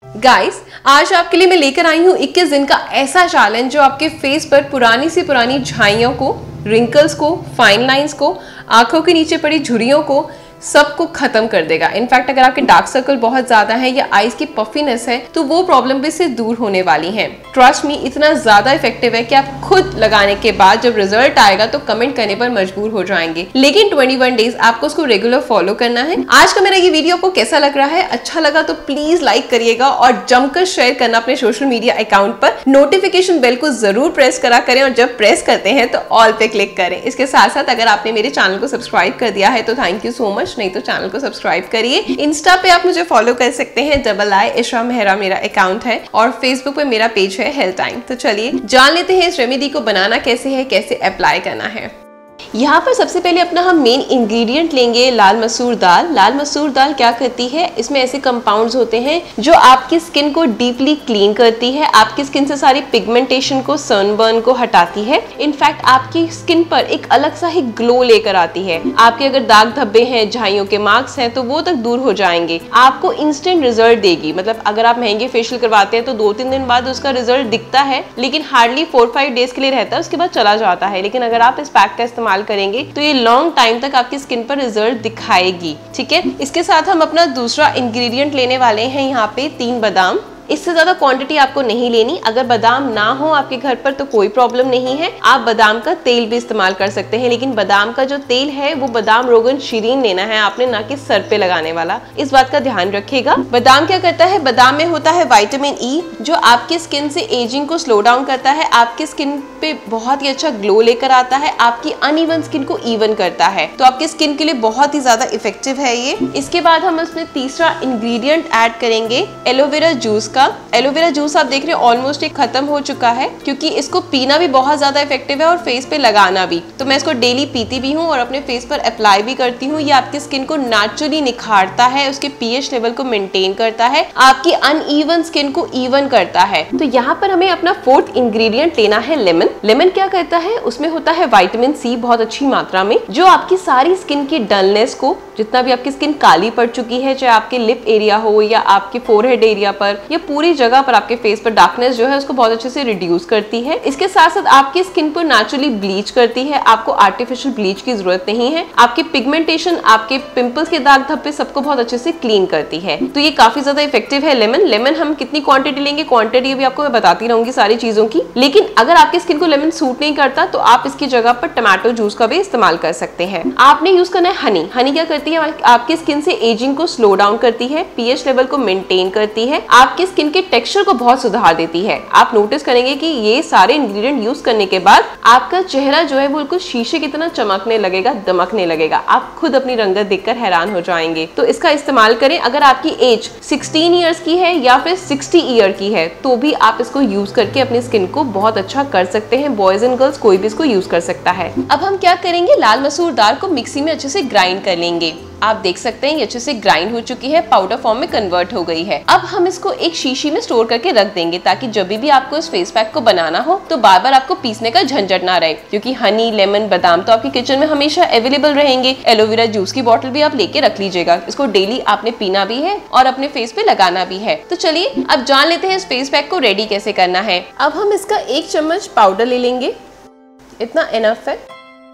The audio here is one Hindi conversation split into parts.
गाइस, आज आपके लिए मैं लेकर आई हूँ 21 दिन का ऐसा चैलेंज जो आपके फेस पर पुरानी सी पुरानी झाइयों को, रिंकल्स को, फाइन लाइंस को, आंखों के नीचे पड़ी झुर्रियों को सबको खत्म कर देगा। इनफैक्ट अगर आपके डार्क सर्कल बहुत ज्यादा है या आईज की पफीनेस है तो वो प्रॉब्लम भी इससे दूर होने वाली है। ट्रस्ट मी, इतना ज्यादा इफेक्टिव है कि आप खुद लगाने के बाद जब रिजल्ट आएगा तो कमेंट करने पर मजबूर हो जाएंगे। लेकिन 21 डेज आपको उसको रेगुलर फॉलो करना है। आज का मेरा ये वीडियो आपको कैसा लग रहा है? अच्छा लगा तो प्लीज लाइक करिएगा और जमकर शेयर करना अपने सोशल मीडिया अकाउंट पर। नोटिफिकेशन बेल को जरूर प्रेस करा करें और जब प्रेस करते हैं तो ऑल पे क्लिक करें। इसके साथ साथ अगर आपने मेरे चैनल को सब्सक्राइब कर दिया है तो थैंक यू सो मच, नहीं तो चैनल को सब्सक्राइब करिए। इंस्टा पे आप मुझे फॉलो कर सकते हैं, I इशरा मेहरा मेरा अकाउंट है, और फेसबुक पे मेरा पेज है हेल्थ टाइम। तो चलिए जान लेते हैं इस रेमेडी को बनाना कैसे है, कैसे अप्लाई करना है। यहाँ पर सबसे पहले अपना हम मेन इंग्रेडिएंट लेंगे लाल मसूर दाल। लाल मसूर दाल क्या करती है, इसमें ऐसे कंपाउंड्स होते हैं जो आपकी स्किन को डीपली क्लीन करती है, आपकी स्किन से सारी पिगमेंटेशन को, सनबर्न को हटाती है। इनफैक्ट आपकी स्किन पर एक अलग सा ही ग्लो लेकर आती है। आपके अगर दाग धब्बे हैं, झाइयों के मार्क्स हैं तो वो तक दूर हो जाएंगे। आपको इंस्टेंट रिजल्ट देगी। मतलब अगर आप महंगे फेशियल करवाते हैं तो 2-3 दिन बाद उसका रिजल्ट दिखता है, लेकिन हार्डली 4-5 डेज के लिए रहता है, उसके बाद चला जाता है। लेकिन अगर आप इस पैक का इस्तेमाल करेंगे तो ये लॉन्ग टाइम तक आपकी स्किन पर रिजल्ट दिखाएगी। ठीक है, इसके साथ हम अपना दूसरा इंग्रेडिएंट लेने वाले हैं यहाँ पे 3 बादाम। इससे ज्यादा क्वांटिटी आपको नहीं लेनी। अगर बादाम ना हो आपके घर पर तो कोई प्रॉब्लम नहीं है, आप बादाम का तेल भी इस्तेमाल कर सकते हैं। लेकिन बादाम का जो तेल है वो बादाम रोगन शीरीन लेना है आपने, ना कि सर पे लगाने वाला। इस बात का ध्यान रखिएगा। बादाम क्या करता है, बादाम में होता है विटामिन ई जो आपकी स्किन से एजिंग को स्लो डाउन करता है, आपकी स्किन पे बहुत ही अच्छा ग्लो लेकर आता है, आपकी अनइवन स्किन को इवन करता है। तो आपकी स्किन के लिए बहुत ही ज्यादा इफेक्टिव है ये। इसके बाद हम इसमें तीसरा इंग्रेडिएंट ऐड करेंगे एलोवेरा जूस का। एलोवेरा जूस आप देख रहे हैं ऑलमोस्ट एक खत्म हो चुका है, क्योंकि इसको पीना भी बहुत ज्यादा इफेक्टिव है और फेस पे लगाना भी। तो मैं इसको डेली पीती भी हूँ और अपने फेस पर अप्लाई भी करती हूँ। ये आपकी स्किन को नेचुरली निखारता है, उसके पीएच लेवल को मेंटेन करता है, आपकी अनइवन स्किन को इवन करता है। तो यहाँ पर हमें अपना 4th इंग्रेडिएंट लेना है लेमन। लेमन क्या करता है, उसमें होता है विटामिन सी बहुत अच्छी मात्रा में, जो आपकी सारी स्किन की डलनेस को, जितना भी आपकी स्किन काली पड़ चुकी है, चाहे आपके लिप एरिया हो या आपके फोरहेड एरिया पर या पूरी जगह पर आपके फेस पर डार्कनेस जो है उसको बहुत अच्छे से रिड्यूस करती है। इसके साथ साथ आपकी स्किन को नेचुरली ब्लीच करती है, आपको आर्टिफिशियल ब्लीच की जरूरत नहीं है। आपकी पिगमेंटेशन, आपके पिंपल्स के दाग धब्बे सबको बहुत अच्छे से क्लीन करती है। तो ये काफी ज्यादा इफेक्टिव है लेमन। लेमन हम कितनी क्वांटिटी लेंगे, क्वांटिटी भी आपको मैं बताती रहूंगी सारी चीजों की। लेकिन अगर आपकी स्किन को लेमन सूट नहीं करता तो आप इसकी जगह पर टमाटो जूस का भी इस्तेमाल कर सकते हैं। आपने यूज करना है हनी। हनी क्या करती है, आपकी स्किन से एजिंग को स्लो डाउन करती है, पीएच लेवल को मेंटेन करती है, आपकी स्किन के टेक्सचर को बहुत सुधार देती है। आप नोटिस करेंगे कि ये सारे इंग्रेडिएंट यूज करने के बाद आपका चेहरा जो है बिल्कुल शीशे की तरह चमकने लगेगा, दमकने लगेगा। आप खुद अपनी रंगत देखकर हैरान हो जाएंगे। तो इसका इस्तेमाल करें। अगर आपकी एज 16 ईयर्स की है या फिर 60 ईयर की है तो भी आप इसको यूज करके अपनी स्किन को बहुत अच्छा कर सकते हैं। बॉयज एंड गर्ल्स कोई भी इसको यूज कर सकता है। अब हम क्या करेंगे, लाल मसूर दाल को मिक्सी में अच्छे से ग्राइंड कर लेंगे। आप देख सकते हैं ये अच्छे से ग्राइंड हो चुकी है, पाउडर फॉर्म में कन्वर्ट हो गई है। अब हम इसको एक शीशी में स्टोर करके रख देंगे ताकि जब भी आपको इस फेस पैक को बनाना हो तो बार बार आपको पीसने का झंझट ना रहे, क्योंकि हनी, लेमन, बादाम तो आपके किचन में हमेशा अवेलेबल रहेंगे। एलोवेरा जूस की बोतल भी आप लेके रख लीजिएगा। इसको डेली आपने पीना भी है और अपने फेस पे लगाना भी है। तो चलिए अब जान लेते हैं इस फेस पैक को रेडी कैसे करना है। अब हम इसका 1 चम्मच पाउडर ले लेंगे, इतना इनफ है।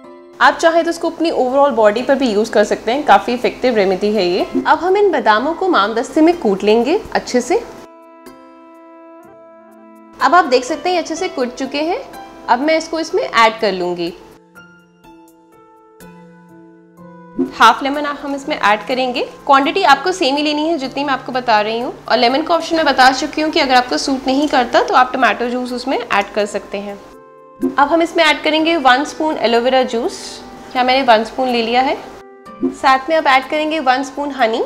आप चाहे तो इसको अपनी ओवरऑल बॉडी पर भी यूज कर सकते हैं, काफी इफेक्टिव रेमेडी है ये। अब हम इन बादामों को मामदस्ते में कूट लेंगे अच्छे से। अब आप देख सकते हैं अच्छे से कूट चुके हैं। अब मैं इसको इसमें ऐड कर लूंगी। हाफ लेमन हम इसमें ऐड करेंगे। क्वांटिटी आपको सेम ही लेनी है जितनी मैं आपको बता रही हूँ। और लेमन का ऑप्शन मैं बता चुकी हूँ कि अगर आपको सूट नहीं करता तो आप टमाटो जूस उसमें ऐड कर सकते हैं। अब हम इसमें ऐड करेंगे 1 स्पून एलोवेरा जूस। यहाँ मैंने 1 स्पून ले लिया है। साथ में अब ऐड करेंगे 1 स्पून हनी।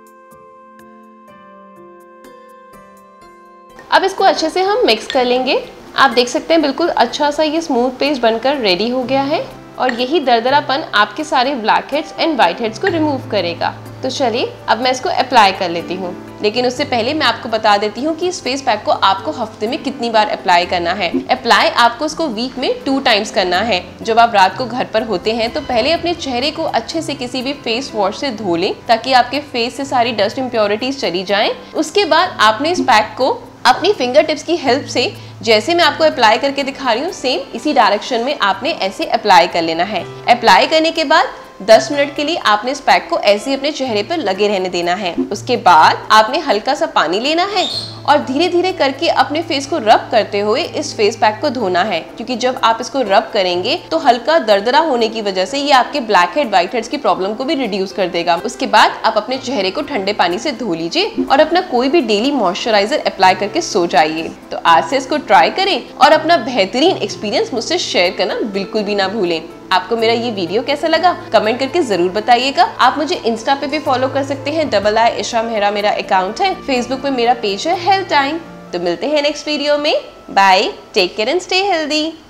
अब इसको अच्छे से हम मिक्स कर लेंगे। आप देख सकते हैं बिल्कुल अच्छा सा ये स्मूथ पेस्ट बनकर रेडी हो गया है और यही दरदरापन आपके सारे blackheads and whiteheads को रिमूव करेगा। तो चलिए अब मैं इसको अप्लाई कर लेती हूँ। लेकिन उससे पहले मैं आपको बता देती हूँ कि इस फेस पैक को आपको हफ्ते में कितनी बार अप्लाई करना है। अप्लाई आपको उसको वीक में 2 टाइम्स करना है। जब आप रात को घर पर होते हैं तो पहले अपने चेहरे को अच्छे से किसी भी फेस वॉश से धो लें ताकि आपके फेस से सारी डस्ट इम्प्योरिटीज चली जाएं। उसके बाद आपने इस पैक को अपनी फिंगर टिप्स की हेल्प से जैसे मैं आपको अप्लाई करके दिखा रही हूँ सेम इसी डायरेक्शन में आपने ऐसे अप्लाई कर लेना है। अप्लाई करने के बाद 10 मिनट के लिए आपने इस पैक को ऐसे ही अपने चेहरे पर लगे रहने देना है। उसके बाद आपने हल्का सा पानी लेना है और धीरे धीरे करके अपने फेस को रब करते हुए इस फेस पैक को धोना है, क्योंकि जब आप इसको रब करेंगे तो हल्का दरदरा होने की वजह से ये आपके ब्लैक हेड व्हाइट हेड्स की प्रॉब्लम को भी रिड्यूस कर देगा। उसके बाद आप अपने चेहरे को ठंडे पानी से धो लीजिए और अपना कोई भी डेली मॉइस्चराइजर अप्लाई करके सो जाइए। तो आज से इसको ट्राई करें और अपना बेहतरीन एक्सपीरियंस मुझसे शेयर करना बिल्कुल भी ना भूलें। आपको मेरा ये वीडियो कैसा लगा कमेंट करके जरूर बताइएगा। आप मुझे इंस्टा पे भी फॉलो कर सकते हैं, I इशा मेहरा मेरा अकाउंट है। फेसबुक पे मेरा पेज है हेल्थ टाइम। तो मिलते हैं नेक्स्ट वीडियो में। Bye, take care and stay healthy.